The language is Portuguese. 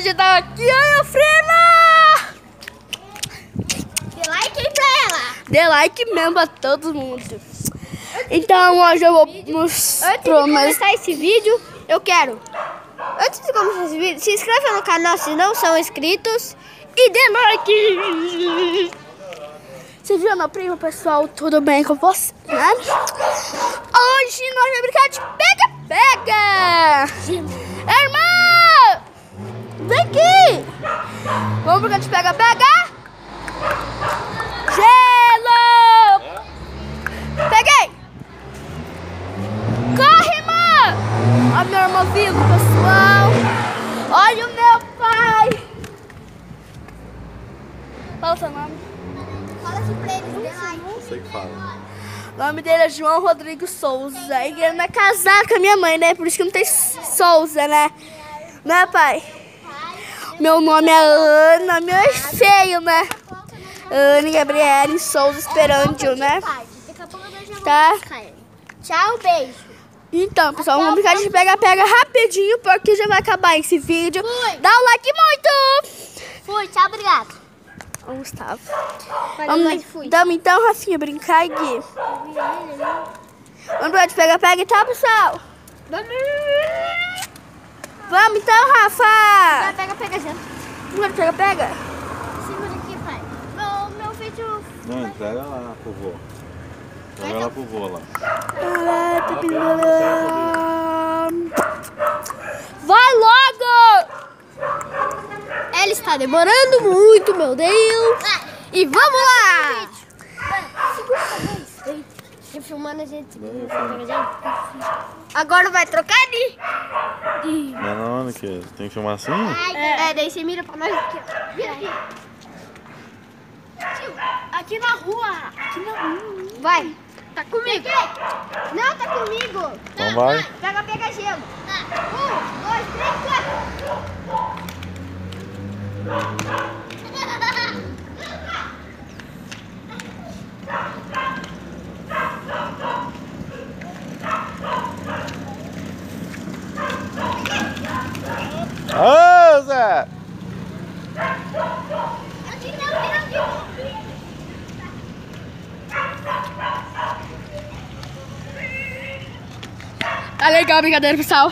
hoje tá aqui, olha, Frena! Dê like aí pra ela. Dê like mesmo pra todo mundo. Então hoje eu vou mostrar. Antes de começar esse vídeo, eu quero... Antes de começar esse vídeo, se inscreva no canal se não são inscritos. E dê like! Você viu, meu primo, pessoal? Tudo bem com você? Né? Hoje nós vamos brincar de pega-pega! Irmã! Vem aqui! Vamos brincar de pega-pega? Gelo! Peguei! Corre, irmã! Olha meu irmão vivo, pessoal! Olha o meu pai! Fala o seu nome. Fala assim pra eles, dê like. Não sei o que fala. O nome dele é João Rodrigo Souza. E ele não é casado com a minha mãe, né? Por isso que não tem Souza, né? Né, pai? Meu nome é Ana, meu é feio, né? Ana Gabriele Souza Esperandio, né? Daqui a pouco eu já vou Tá? buscar ele. Tchau, beijo. Então, pessoal, vamos brincar de pega-pega rapidinho, porque já vai acabar esse vídeo. Fui. Dá o like muito! Fui, tchau, obrigado. Ô, Gustavo. Fui. Vamos então, Rafinha, brincar aqui. Vamos brincar de pega-pega, tá, pessoal? Vamos então, Rafa! Pega, gente. Vamos de pega-pega? Segura aqui, pai. Meu vídeo... Não, entrega lá pro vô. Entrega lá pro vô lá. Vai logo! Ela está demorando muito, meu Deus. E vamos lá! Tá filmando a gente. Agora vai trocar de... Não, que tem que filmar assim? Daí você mira pra nós aqui, ó. Vira aqui. Aqui na rua! Aqui na rua! Vai. Tá comigo. Não, tá comigo. Então vai. Pega gelo. 1, 2, 3, 4. Ô, Zé! Tá legal a brincadeira, pessoal.